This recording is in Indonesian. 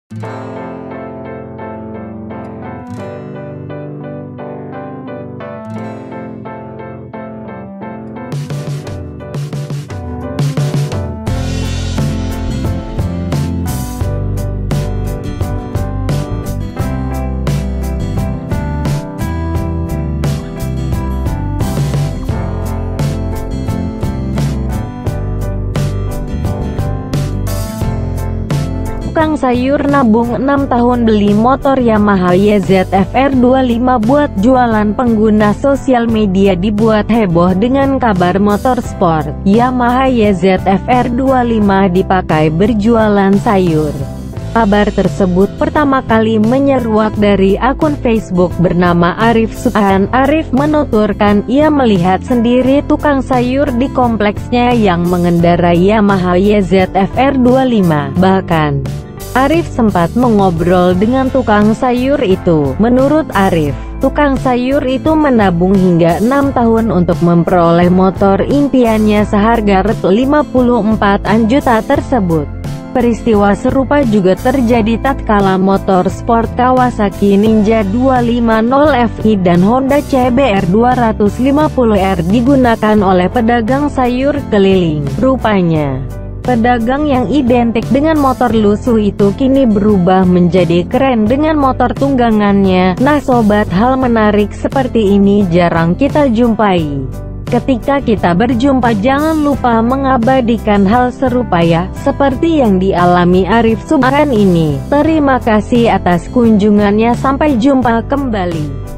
Tukang sayur nabung 6 tahun beli motor Yamaha YZF-R 25 buat jualan. Pengguna sosial media dibuat heboh dengan kabar motor sport Yamaha YZF-R 25 dipakai berjualan sayur. Kabar tersebut pertama kali menyeruak dari akun Facebook bernama Arif Subhan. Arif menuturkan ia melihat sendiri tukang sayur di kompleksnya yang mengendarai Yamaha YZF-R 25. Bahkan Arif sempat mengobrol dengan tukang sayur itu. Menurut Arif, tukang sayur itu menabung hingga 6 tahun untuk memperoleh motor impiannya seharga Rp54 juta tersebut. Peristiwa serupa juga terjadi tatkala motor sport Kawasaki Ninja 250Fi dan Honda CBR 250R digunakan oleh pedagang sayur keliling. Rupanya pedagang yang identik dengan motor lusuh itu kini berubah menjadi keren dengan motor tunggangannya. Nah sobat, hal menarik seperti ini jarang kita jumpai. Ketika kita berjumpa jangan lupa mengabadikan hal serupa ya, seperti yang dialami Arif Subhan ini. Terima kasih atas kunjungannya, sampai jumpa kembali.